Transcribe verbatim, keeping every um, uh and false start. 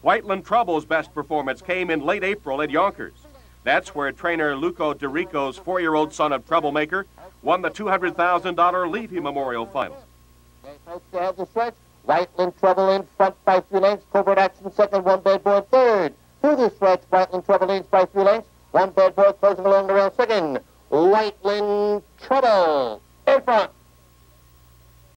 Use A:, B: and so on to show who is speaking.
A: Whiteland Trouble's best performance came in late April at Yonkers. That's where trainer Luco DeRico's four-year-old son of Troublemaker won the two hundred thousand dollar Levy Memorial Final.
B: Okay, folks, they have the stretch. Whiteland Trouble in front by three lengths. Covert Action second, one bad boy third. Through the stretch, Whiteland Trouble leads by three lengths. One bad boy closing along the rail second. Whiteland Trouble in front.